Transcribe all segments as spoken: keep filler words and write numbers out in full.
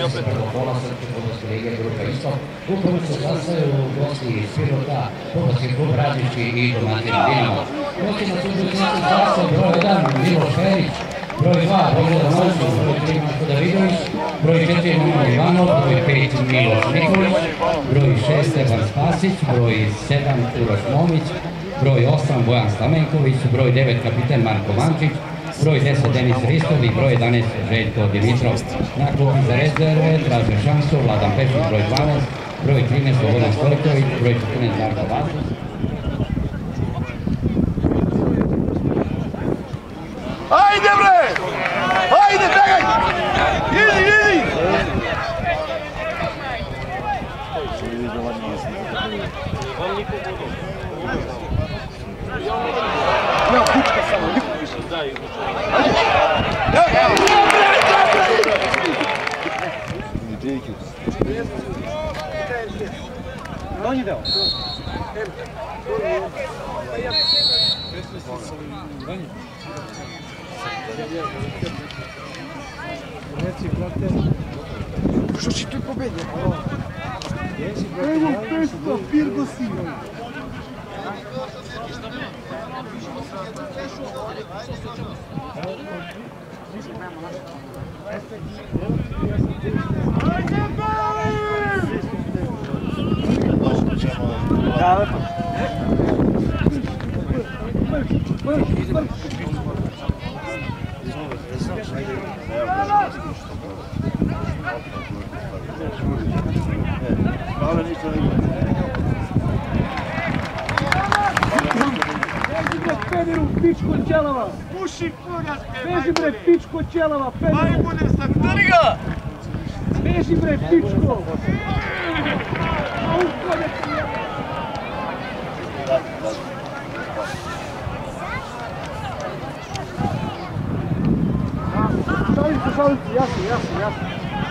se prvokola Srpske fudbalske lige grupa Isto, u kome se sastaju gosti iz Pirota, fudbalski klub Radići i domaćin Dinamo. Gostima su budućnosti sastav broj jedan Miloš Ferić, broj dva Božidar Nović, broj tri Marko Davidović, broj četiri Nino Ivanov, broj pet Miloš Nikolić, broj šest Stefan Spasić, broj sedam Uroš Momić, broj osam Bojan Stamenković, broj devet kapiten Marko Vančić, broj deset Denis Ristov i broj jedanaest Željko Dimitrov. Na klupi za rezerve traže šansu Vladan Pešić, broj dvanaest, broj trinaest Slobodan Stojković, broj četrnaest Darko Vasić. Ajde bre! Ajde, begaj! Idi, idi! Ja, kučka samo, niko više da izvuče. Ajde! On je deo. Što će tu pobediti? Evo pesto, Pirgo Sino. Pederu, pičko ćelava! Puši kurjac! Beži bre, pičko ćelava, Pederu! Majmune sa trga! Beži bre, pičko! Šalim se, šalim se, jasno, jasno, jasno.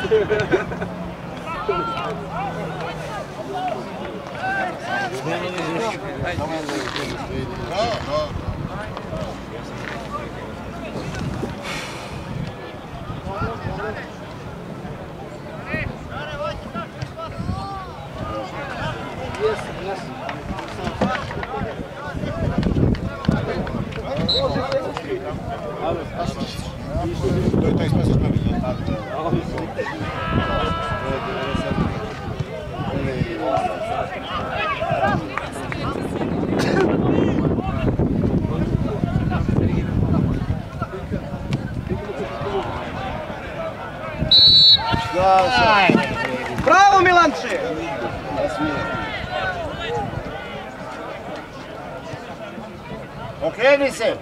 To jest sposób robić. Bravo Milanče! Okreni se!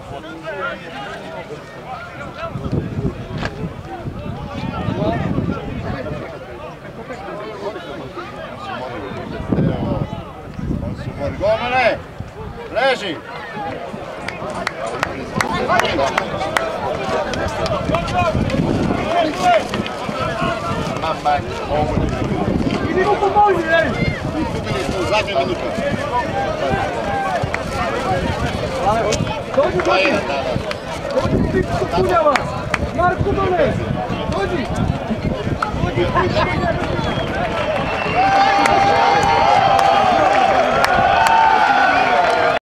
Gomene! Leži! Idemo pomoći, ej! Izgubili smo u zadnje minute. Dođi, dođi! Dođi, pičko punjava! Marko dole! Dođi! Dođi!